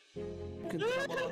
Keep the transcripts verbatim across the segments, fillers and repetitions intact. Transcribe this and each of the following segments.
ممكن تلعب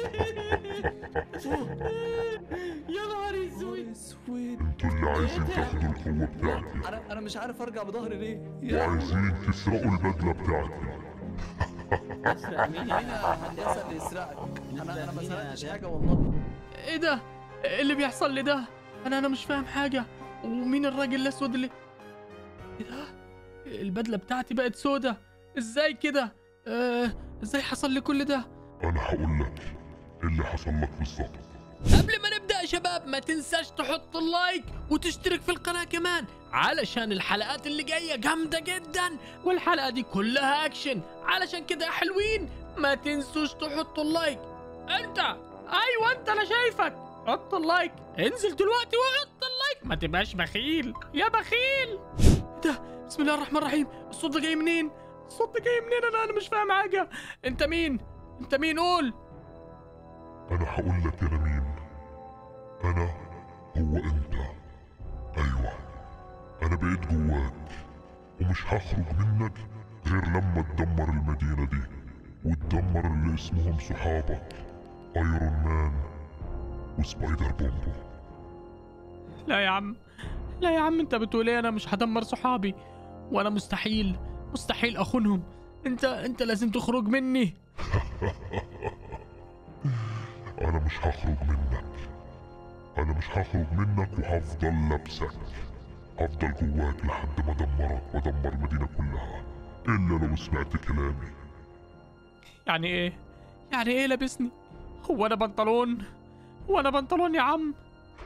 يا نهار اسود. اسود. انتوا اللي عايزين تاخدوا القوة بتاعتي انا انا مش عارف ارجع بظهري ليه. وعايزين تسرقوا البدلة بتاعتي. اسرق مين مين يا يا هندسه اللي يسرقك؟ انا انا ما مين يا سرقتش ده؟ حاجه والله. ايه ده؟ ايه اللي بيحصل لي ده؟ انا انا مش فاهم حاجه. ومين الراجل الاسود اللي ايه ده؟ البدله بتاعتي بقت سودة. ازاي كده؟ آه... ازاي حصل لي كل ده؟ انا هقول لك ايه اللي حصل لك بالظبط. قبل ما نبدأ يا شباب ما تنساش تحط اللايك وتشترك في القناة كمان علشان الحلقات اللي جاية جامدة جدا، والحلقة دي كلها اكشن. علشان كده يا حلوين ما تنسوش تحطوا اللايك. انت ايوه انت انا شايفك، حط اللايك. انزل دلوقتي وحط اللايك، ما تبقاش بخيل يا بخيل. إيه ده؟ بسم الله الرحمن الرحيم. الصوت ده جاي منين؟ الصوت ده جاي منين؟ انا انا مش فاهم حاجة. انت مين؟ انت مين؟ قول. انا هقول لك انا مين. انا هو انت. ايوه انا بقيت جواك ومش هخرج منك غير لما تدمر المدينة دي وتدمر اللي اسمهم صحابك ايرون مان وسبايدر بومبو. لا يا عم، لا يا عم، انت بتقول ايه؟ انا مش هدمر صحابي، وانا مستحيل مستحيل اخونهم. انت انت لازم تخرج مني. انا مش هخرج منك. انا مش هخرج منك وهفضل لابسك. هفضل جواك لحد ما ادمرك وادمر المدينة كلها الا لو سمعت كلامي. يعني ايه؟ يعني ايه لابسني؟ هو انا بنطلون؟ هو انا بنطلون يا عم؟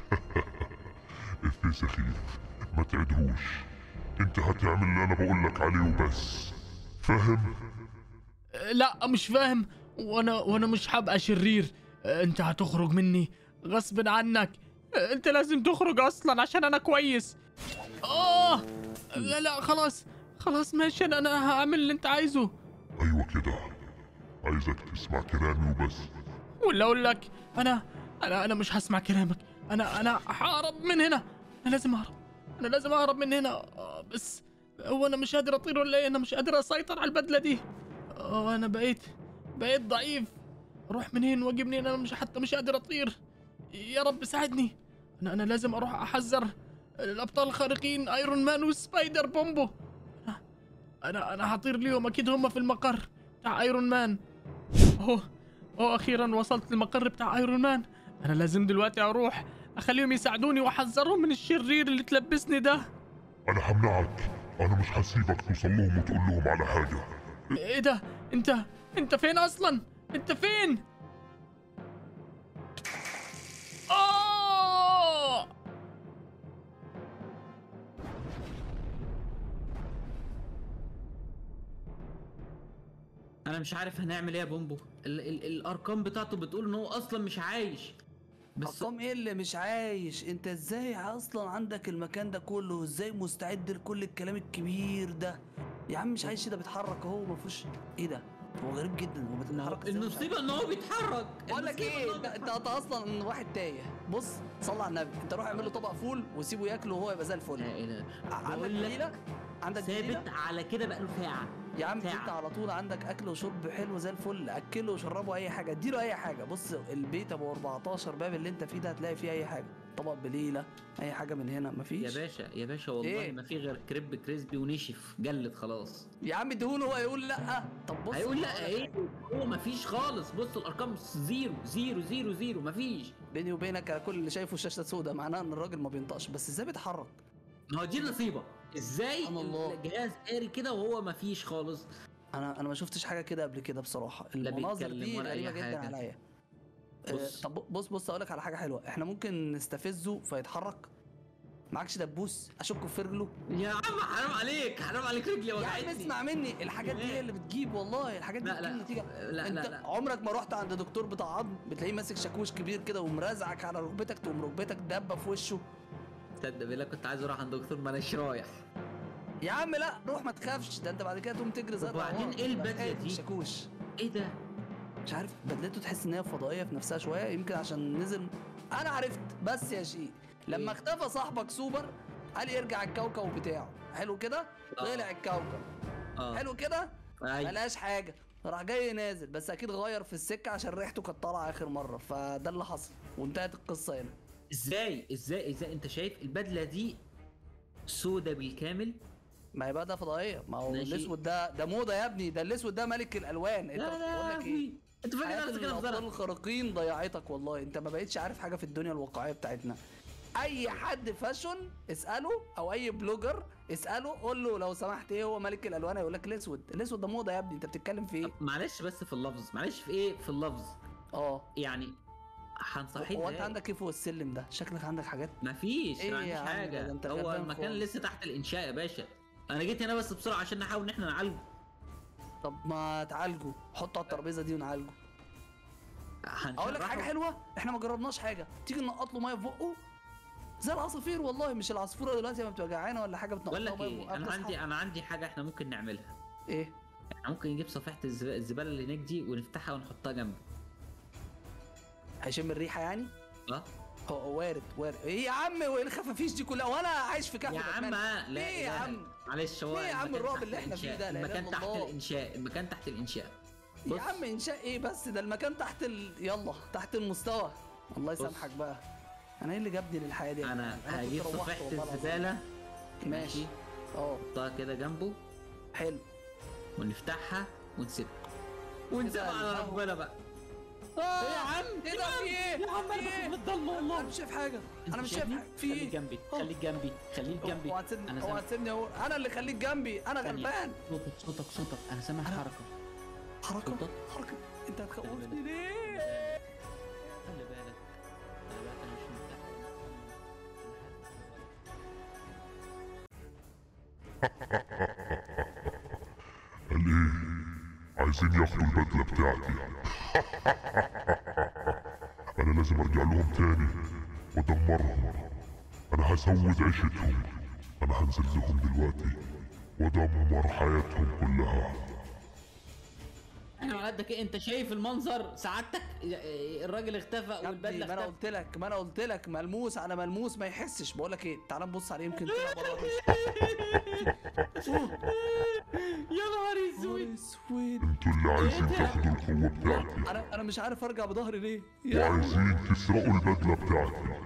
افيه سخيف ما تعدهوش. انت هتعمل اللي انا بقولك عليه وبس، فاهم؟ اه، لا مش فاهم. وانا وانا مش هبقى شرير. اه، انت هتخرج مني غصب عنك. اه، انت لازم تخرج اصلا عشان انا كويس. اه لا لا خلاص خلاص ماشي. انا انا هعمل اللي انت عايزه. ايوه كده، عايزك تسمع كلامي وبس. ولا اقول لك انا انا انا مش هسمع كلامك. انا انا ههرب من هنا. انا لازم اهرب. انا لازم اهرب من هنا. آه، بس هو انا مش قادر اطير ولا ايه؟ انا مش قادر اسيطر على البدله دي. اه انا بقيت بقيت ضعيف. اروح منين واجي منين؟ انا مش حتى مش قادر اطير. يا رب ساعدني. انا انا لازم اروح احذر الابطال الخارقين ايرون مان وسبايدر بومبو. انا انا انا هطير ليهم. اكيد هم في المقر بتاع ايرون مان. اوه اوه اخيرا وصلت للمقر بتاع ايرون مان. انا لازم دلوقتي اروح اخليهم يساعدوني واحذرهم من الشرير اللي تلبسني ده. انا همنعك. انا مش هسيبك توصل لهم وتقول لهم على حاجة. ايه ده؟ انت انت فين اصلا؟ انت فين؟ آه! انا مش عارف هنعمل ايه يا بومبو. ال ال الارقام بتاعته بتقول ان هو اصلا مش عايش. بس ارقام ايه اللي مش عايش؟ انت ازاي اصلا عندك المكان ده كله؟ وازاي مستعد لكل الكلام الكبير ده؟ يا عم مش عايش، ده بيتحرك اهو. ما فيهوش ايه ده؟ هو غريب جدا. هو بيتحرك ازاي؟ المصيبه ان هو بيتحرك. بقول لك المصيبة ايه، إن هو انت انت بيتحرك. أنت اصلا واحد تايه. بص صلي على النبي، انت روح اعمل له طبق فول وسيبه ياكله وهو يبقى زي الفل. لا ايه ده؟ عندك بقول لك دليله؟ عندك دليله؟ ثابت على كده بقاله ساعه. يا عم ساعة. انت على طول عندك اكل وشرب حلو زي الفل. اكله وشربه اي حاجه، اديله اي حاجه. بص البيت ابو أربعتاشر باب اللي انت فيه ده هتلاقي فيه اي حاجه. طبق بليله، اي حاجه من هنا مفيش. يا باشا يا باشا والله إيه؟ ما في غير كريب كريسبي ونشف جلد خلاص. يا عم اديهوله هو يقول لا. طب بص هيقول هقول لا لك ايه؟ حاجة. هو ما فيش خالص. بص الارقام زيرو زيرو زيرو زيرو ما فيش. بيني وبينك انا كل اللي شايفه الشاشه سوداء، معناها ان الراجل ما بينطقش. بس ازاي بيتحرك؟ ما هو دي النصيبه. ازاي سبحان الله. الجهاز قاري كده وهو ما فيش خالص؟ انا انا ما شفتش حاجه كده قبل كده بصراحه. لا المناظر بيتكلم دي ولا أي غريبه جدا حاجة. عليا. آه، بص. طب بص بص اقول لك على حاجه حلوه. احنا ممكن نستفزه فيتحرك. معكش دبوس اشكه في رجله؟ يا عم حرام عليك حرام عليك رجلي يا عم وجعتني. اسمع مني، الحاجات دي هي اللي بتجيب. والله الحاجات دي لا بتجيب لا نتيجه. لا انت لا لا عمرك ما رحت عند دكتور بتاع عظم بتلاقيه ماسك شاكوش كبير كده ومرازعك على ركبتك، تقوم ركبتك دبه في وشه؟ تصدق بالله كنت عايز اروح عند دكتور ما اناش رايح. يا عم لا روح ما تخافش. ده انت بعد كده تقوم تجري زي وبعدين العوار. ايه البدلة تبقى خايف من دي؟ الشاكوش. ايه ده؟ مش عارف بدلته، تحس ان هي فضائيه في نفسها شويه. يمكن عشان نزل. انا عرفت بس يا شيء. لما إيه؟ اختفى صاحبك سوبر قال يرجع الكوكب بتاعه. حلو كده؟ آه. طلع الكوكب. اه حلو كده؟ أيوة. ملهاش حاجه. راح جاي نازل، بس اكيد غير في السكه عشان ريحته كانت طالعه اخر مره، فده اللي حصل وانتهت القصه هنا. ازاي ازاي ازاي انت شايف البدله دي سودة بالكامل؟ ما هي بدله فضائيه، ما هو ماشي. الاسود ده ده موضه يا ابني، ده الاسود ده ملك الالوان. انت لا بقول لا لك ايه، انت فاكر حياة نفسك انا الابطال بزرع؟ الخارقين ضيعتك والله، انت ما بقتش عارف حاجه في الدنيا الواقعيه بتاعتنا. اي حد فاشون اساله، او اي بلوجر اساله، قول له لو سمحت ايه هو ملك الالوان، هيقول لك الاسود. الاسود ده موضه يا ابني، انت بتتكلم في ايه؟ معلش بس في اللفظ، معلش في ايه في اللفظ اه يعني. هنصحيك هو انت ازاي؟ عندك ايه فوق السلم ده؟ شكلك عندك حاجات. مفيش إيه ما يا عنديش عم ده- حاجه، ده أنت هو غلبان المكان خالص. لسه تحت الانشاء يا باشا. انا جيت هنا بس بسرعه عشان نحاول ان احنا نعالجه. طب ما تعالجه، حطه على الترابيزه دي ونعالجه. اقول لك هنشرحه. حاجه حلوه، احنا ما جربناش حاجه، تيجي ننقط له ميه في بقه زي العصافير. والله مش العصفوره دلوقتي لما بتبقى جعانه ولا حاجه بتنقط بقول لها لك ميه ايه، بقها انا بتصحى. عندي انا عندي حاجه احنا ممكن نعملها. ايه؟ احنا ممكن نجيب صفيحه الزب- الزباله اللي هناك دي ونفتحها ونحطها جنبه. هيشم الريحه يعني؟ اه هو وارد وارد. ايه يا عم وايه الخفافيش دي كلها وانا عايش في كهف يا عم باتمان؟ آه، لا ليه يا لا، لا. عم؟ معلش هو ليه يا عم المكان الرعب تحت اللي احنا فيه الإنشاء. ده؟ لا إله المكان إلا تحت الله. الانشاء، المكان تحت الانشاء. يا بص. عم انشاء ايه بس، ده المكان تحت ال... يلا تحت المستوى. الله يسامحك بقى، انا ايه اللي جابني للحياه دي؟ انا كنت هجيب روحت صفيحه والله العظيم. الزباله ماشي. اه نحطها كده جنبه حلو. ونفتحها ونسيبها ونسيبها على الهوا. ربنا بقى. ايه يا عم ايه ده في ايه؟ يا عم في انا ايه؟ في الضلمه والله. انا مش شايف حاجه، انا مش شايف شايفني؟ حاجه في خليك ايه؟ جنبي أوه. خليك جنبي خليك جنبي. اوعى تسيبني، انا اوعى سامع تسيبني اهو، انا اللي خليك جنبي، انا ثانية. غلبان. صوتك صوتك صوتك انا سامع حركه. حركه صوتك. حركه، انت خلي هتخوفني بالك. ليه؟ خلي بالك خلي بالك انا مش مرتاح. قال ايه؟ عايزين ياخدوا البدلة بتاعتي. انا لازم ارجع لهم تاني وادمرهم. انا هسود عيشتهم، انا هنزل لهم دلوقتي وادمر حياتهم كلها. احنا على قدك ايه؟ انت شايف المنظر سعادتك؟ الراجل اختفى يا ابني والبدله ما انا اختفت. قلت لك، ما انا قلت لك ملموس على ملموس ما يحسش. بقول لك ايه، تعال نبص عليه يمكن طلع بره. يا نهار اسود. اسود، انتوا اللي عايزين تاخدوا القوة بتاعتي انا انا مش عارف ارجع بظهري ليه. يا وعايزين تسرقوا البدلة بتاعتي.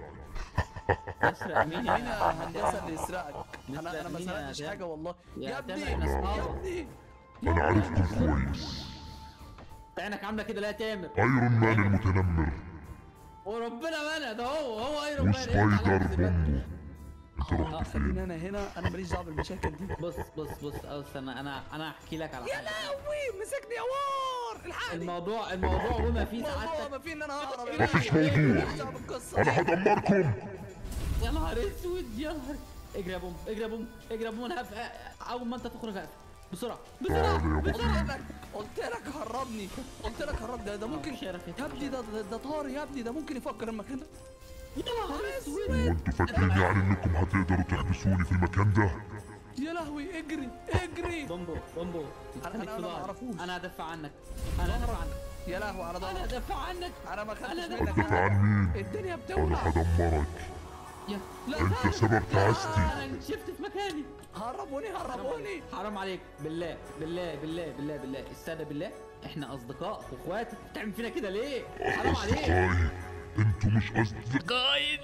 اسرق مين مين يا يا هندسه اللي يسرقك؟ انا انا ما مين يا سرقتش آدم؟ حاجه والله. يا يا آدم ابني احنا يا اصحاب. ابني انا عارفكم كويس. عينك عامله كده لا يا تامر. ايرون مان المتنمر وربنا منع ده، هو هو ايرون مان. وسبايدر بومبو. انت رحت فين؟ خليني انا هنا، انا ماليش دعوه بالمشاكل دي. بص بص بص بص انا انا انا احكي لك على يا حاجه. لهوي مسكني يا وار، الحقني. الموضوع الموضوع وما فيه الموضوع سعادتك. ما فيه ان انا ههرب. مفيش موضوع. ماليش دعوه بالقصه. انا هدمركم. يا نهار اسود يا نهار. اجري يا بوم اجري يا بوم اجري يا بوم. انا هقف اول ما انت تخرج هقف بسرعه بسرعه تعال يا ابو قلت لك قلت لك هربني، قلت لك هرب. ده ده ممكن شرف يا يا ابني، ده ده, ده طار يا ابني، ده ممكن يفكر المكان ده. يا نهار اسود. وانتوا فاكرين يعني انكم هتقدروا تحبسوني في المكان ده؟ يا لهوي اجري اجري. بومبو بومبو أنا- خليك أنا في ما ظهري. أعرفوش. انا هدافع عنك انا هدافع عنك يا لهوي على انا ضهرك، هدافع عنك. انا ما خدتش أنا منك دافع حاجة. عن مين؟ الدنيا انا بتولع. هدمرك. يا لا انت سبب تعاستي. انا شفت في مكاني. هربوني هربوني. حرام عليك بالله بالله بالله بالله بالله استهدى بالله. احنا اصدقاء واخوات، بتعمل فينا كده ليه؟ حرام عليك. اصدقائي انتوا مش اصدقاء. قايد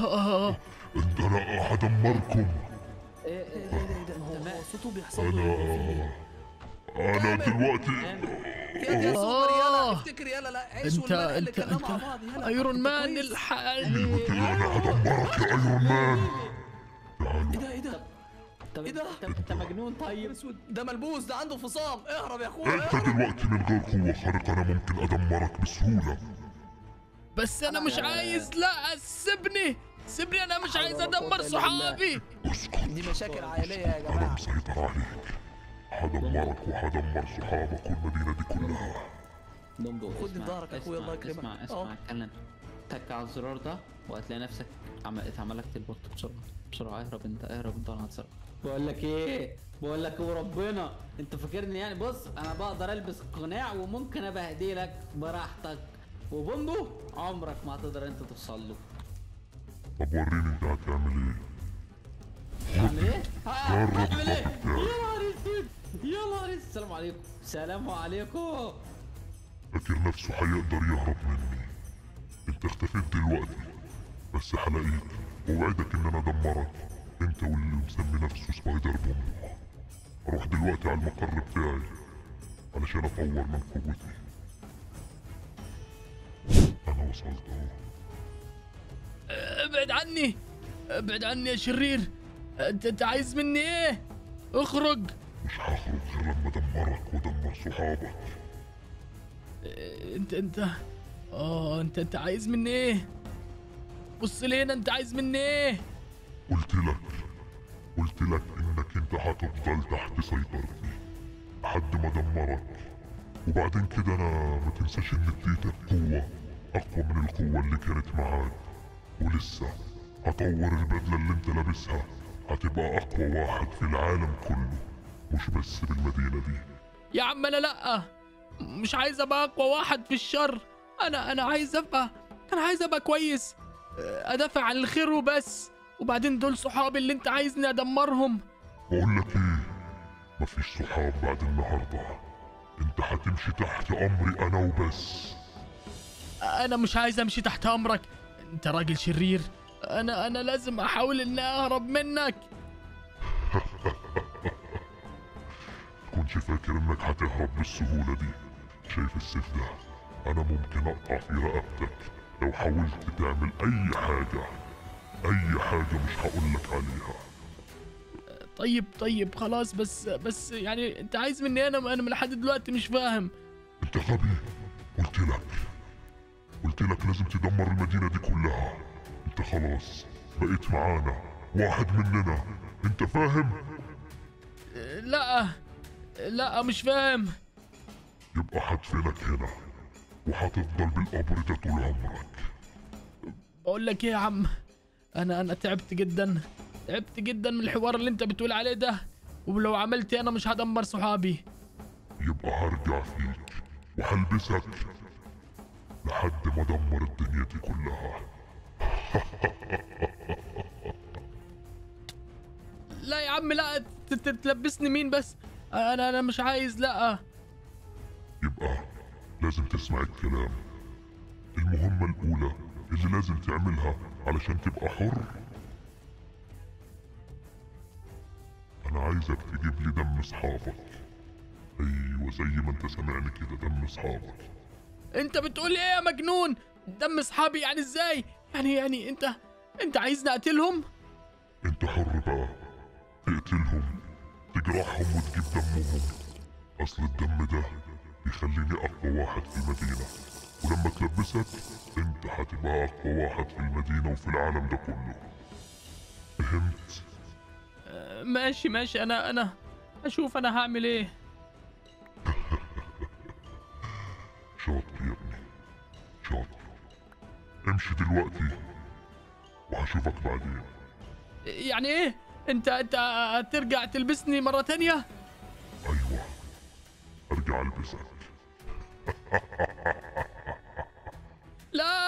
انت انا هدمركم. ايه ايه ايه ده ايه ده هو تمام. هو صوته بيحصل له ايه؟ انا دلوقتي يا دي يا سوبر يلا آه. افتكر يلا، لا عيش انت والملح اللي انت كلنا انت مع بعض يلا. ايرون أنت مان كويس؟ الحقني. قلت له انا هدمرك يا ايرون مان. ايه ده ايه ده؟ طب إيه ده؟ انت انت مجنون طيب؟ اسود، ده ملبوس، ده عنده فصام. اهرب يا اخويا انت اهرب. دلوقتي من غير قوة خارقة انا ممكن ادمرك بسهولة. بس انا مش عايز، لا سيبني سيبني، انا مش عايز ولا قوة ادمر إلا صحابي. اسكت. دي مشاكل عائليه يا انا جماعه. مسيطر عليك. هدمرك وهدمر صحابك والمدينة دي كلها. بومبو خد اسمع، في ظهرك يا أخويا، اسمع، الله يكرمك. اسمع اسمع آه. اتكلم. تك على الزرار ده وهتلاقي نفسك عم... اتعمل لك تلبورت بسرعه بسرعه. اهرب انت اهرب انت وانا هتصرف. بقول لك ايه بقول لك ايه وربنا انت فاكرني يعني؟ بص انا بقدر البس قناع وممكن ابهدلك براحتك، وبومبو عمرك ما هتقدر انت توصل له. طب وريني انت هتعمل ايه. هعمل ايه؟ جرب هعمل ايه؟ الضغط يا بتاعي. نهار اسود يلا السلام عليكم السلام عليكم. فاكر نفسه هيقدر يهرب مني. انت اختفيت دلوقتي بس هلاقيك ووعدك ان انا ادمرك انت واللي مسمي نفسه سبايدر بوم. اروح دلوقتي على المقر بتاعي علشان اطور من قوتي. انا وصلت اهو. ابعد عني، ابعد عني يا شرير. انت انت عايز مني ايه؟ اخرج. مش هخرج غير لما ادمرك وادمر صحابك. انت انت اه انت انت عايز مني ايه؟ بص لينا، انت عايز مني ايه؟ قلت لك قلت لك انك انت هتفضل تحت سيطرتي لحد ما ادمرك، وبعدين كده انا ما تنساش ان اديتك قوة اقوى من القوة اللي كانت معاك، ولسه هطور البدلة اللي انت لابسها هتبقى اقوى واحد في العالم كله مش بس بالمدينة دي. يا عم انا لا، مش عايز ابقى اقوى واحد في الشر. انا انا عايز ابقى انا عايز ابقى كويس، ادافع عن الخير وبس. وبعدين دول صحابي اللي انت عايزني ادمرهم. بقول لك ايه، مفيش صحاب بعد النهارده، انت هتمشي تحت امري انا وبس. انا مش عايز امشي تحت امرك، انت راجل شرير. انا انا لازم احاول اني اهرب منك. كنتش فاكر انك هتهرب بالسهولة دي. شايف السيف ده؟ انا ممكن اقطع في رقبتك لو حاولت تعمل اي حاجة، اي حاجة مش هقولك عليها. طيب طيب خلاص، بس بس يعني انت عايز مني انا انا من لحد دلوقتي مش فاهم. انت غبي. قلت لك قلت لك لازم تدمر المدينة دي كلها. انت خلاص بقيت معانا واحد مننا، انت فاهم؟ لا لا مش فاهم. يبقى هدفنك هنا وهتفضل بالقبر ده طول عمرك. بقول لك ايه يا عم، انا انا تعبت جدا تعبت جدا من الحوار اللي انت بتقول عليه ده، ولو عملت انا مش هدمر صحابي. يبقى هرجع فيك وهلبسك لحد ما ادمر الدنيا دي كلها. لا يا عم لا، ت- ت- تلبسني مين بس؟ انا انا مش عايز، لا. يبقى لازم تسمع الكلام. المهمة الأولى اللي لازم تعملها علشان تبقى حر، أنا عايزك تجيب لي دم أصحابك. أيوة زي ما أنت سامعني كده، دم أصحابك. انت بتقول ايه يا مجنون؟ دم اصحابي يعني ازاي؟ يعني يعني انت انت عايزني اقتلهم؟ أنت حر بقى، تقتلهم تجرحهم وتجيب دمهم. أصل الدم ده بيخليني أقوى واحد في المدينة، ولما تلبسك أنت هتبقى أقوى واحد في المدينة وفي العالم ده كله. فهمت؟ آه، ماشي ماشي، انا انا اشوف انا هعمل ايه. شاطر يا ابني شاطر. امشي دلوقتي وهشوفك بعدين. يعني ايه؟ انت انت هترجع تلبسني مرة تانية؟ ايوه ارجع البسك. لا